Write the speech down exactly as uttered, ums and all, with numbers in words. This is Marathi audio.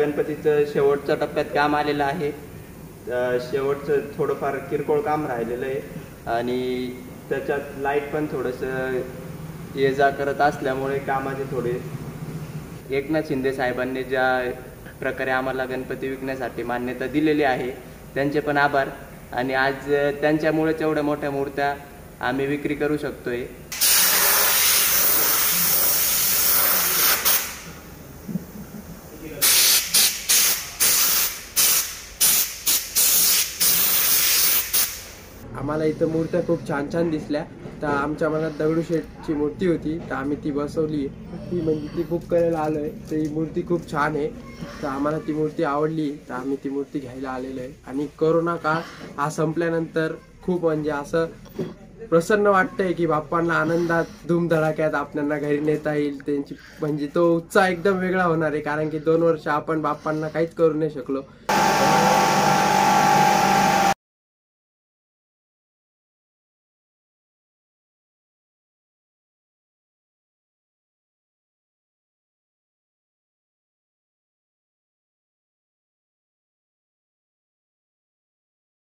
गणपतीचं शेवटच्या टप्प्यात काम आलेलं आहे। शेवटचं थोडंफार किरकोळ काम राहिलेलं आहे आणि त्याच्यात लाईट पण थोडंसं ये जा करत असल्यामुळे कामाचे थोडे एकनाथ शिंदे साहेबांनी ज्या प्रकारे आम्हाला गणपती विकण्यासाठी मान्यता दिलेली आहे त्यांचे पण आभार। आणि आज त्यांच्यामुळेच एवढ्या मोठ्या मूर्त्या आम्ही विक्री करू शकतोय। आम्हाला इथं मूर्त्या खूप छान छान दिसल्या, तर आमच्या मनात दगडूशेठची मूर्ती होती तर आम्ही ती बसवली। ती म्हणजे ती बुक करायला आलो आहे, तर ही मूर्ती खूप छान आहे, तर आम्हाला ती मूर्ती आवडली तर आम्ही ती मूर्ती घ्यायला आलेलो आहे। आणि कोरोना काळ हा संपल्यानंतर खूप म्हणजे असं प्रसन्न वाटतंय की बाप्पांना आनंदात धूमधडाक्यात आपल्याला घरी नेता येईल, त्यांची म्हणजे तो उत्साह एकदम वेगळा होणार आहे, कारण की दोन वर्ष आपण बाप्पांना काहीच करू नाही शकलो।